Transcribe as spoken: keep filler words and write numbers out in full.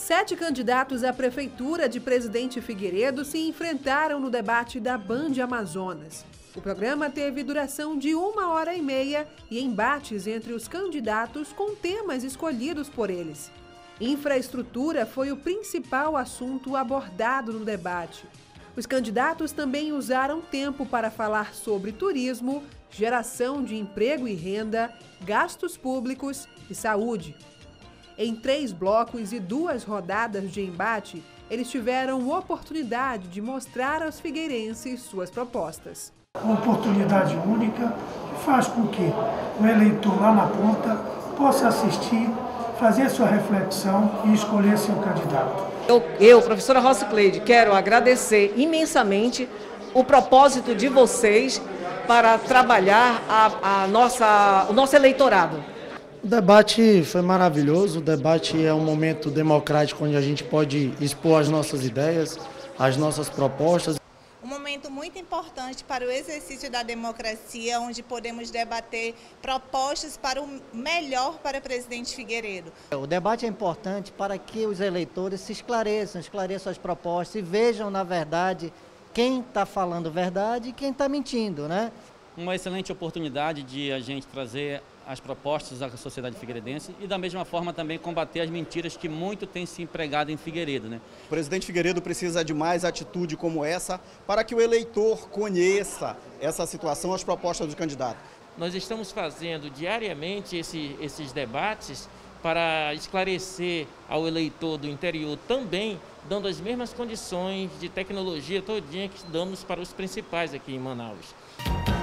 Sete candidatos à prefeitura de Presidente Figueiredo se enfrentaram no debate da Band Amazonas. O programa teve duração de uma hora e meia e embates entre os candidatos com temas escolhidos por eles. Infraestrutura foi o principal assunto abordado no debate. Os candidatos também usaram tempo para falar sobre turismo, geração de emprego e renda, gastos públicos e saúde. Em três blocos e duas rodadas de embate, eles tiveram oportunidade de mostrar aos figueirenses suas propostas. Uma oportunidade única que faz com que o eleitor lá na ponta possa assistir, fazer sua reflexão e escolher seu candidato. Eu, eu professora Rosicleide, quero agradecer imensamente o propósito de vocês para trabalhar a, a nossa, o nosso eleitorado. O debate foi maravilhoso, o debate é um momento democrático onde a gente pode expor as nossas ideias, as nossas propostas. Um momento muito importante para o exercício da democracia, onde podemos debater propostas para o melhor para o presidente Figueiredo. O debate é importante para que os eleitores se esclareçam, esclareçam as propostas e vejam, na verdade, quem está falando verdade e quem está mentindo, né? Uma excelente oportunidade de a gente trazer as propostas da sociedade figueiredense e da mesma forma também combater as mentiras que muito tem se empregado em Figueiredo, né? O presidente Figueiredo precisa de mais atitude como essa para que o eleitor conheça essa situação, as propostas do candidato. Nós estamos fazendo diariamente esse, esses debates para esclarecer ao eleitor do interior também, dando as mesmas condições de tecnologia todinha que damos para os principais aqui em Manaus.